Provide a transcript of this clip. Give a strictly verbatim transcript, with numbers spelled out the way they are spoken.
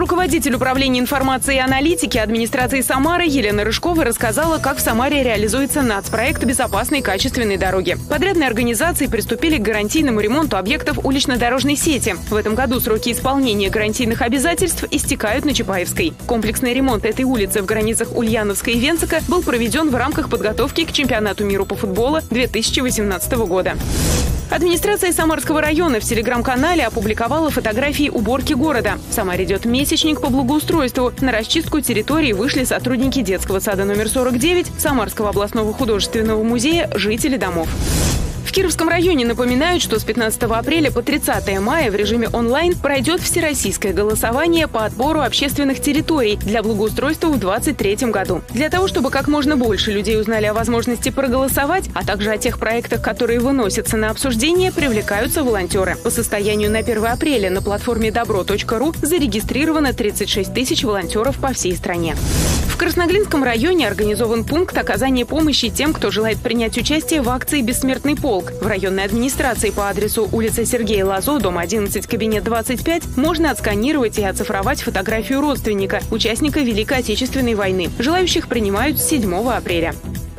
Руководитель управления информации и аналитики администрации Самары Елена Рыжкова рассказала, как в Самаре реализуется нацпроект безопасной и качественной дороги. Подрядные организации приступили к гарантийному ремонту объектов улично-дорожной сети. В этом году сроки исполнения гарантийных обязательств истекают на Чапаевской. Комплексный ремонт этой улицы в границах Ульяновска и Венцика был проведен в рамках подготовки к чемпионату мира по футболу две тысячи восемнадцатого года. Администрация Самарского района в телеграм-канале опубликовала фотографии уборки города. В Самаре идет месячник по благоустройству. На расчистку территории вышли сотрудники детского сада номер сорок девять, Самарского областного художественного музея, жители домов. В Кировском районе напоминают, что с пятнадцатого апреля по тридцатое мая в режиме онлайн пройдет всероссийское голосование по отбору общественных территорий для благоустройства в две тысячи двадцать третьем году. Для того, чтобы как можно больше людей узнали о возможности проголосовать, а также о тех проектах, которые выносятся на обсуждение, привлекаются волонтеры. По состоянию на первое апреля на платформе добро точка ру зарегистрировано тридцать шесть тысяч волонтеров по всей стране. В Красноглинском районе организован пункт оказания помощи тем, кто желает принять участие в акции «Бессмертный полк». В районной администрации по адресу улица Сергея Лазо, дом одиннадцать, кабинет двадцать пять, можно отсканировать и оцифровать фотографию родственника, участника Великой Отечественной войны. Желающих принимают с седьмого апреля.